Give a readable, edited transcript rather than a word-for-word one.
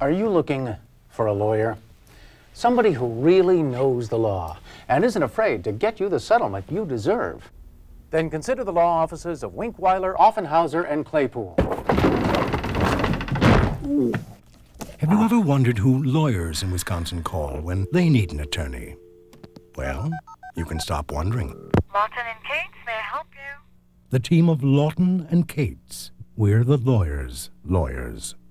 Are you looking for a lawyer? Somebody who really knows the law and isn't afraid to get you the settlement you deserve? Then consider the law offices of Winkweiler, Offenhauser, and Claypool. Have you ever wondered who lawyers in Wisconsin call when they need an attorney? Well, you can stop wondering. Lawton Cates, may I help you? The team of Lawton and Cates. We're the lawyers' lawyers.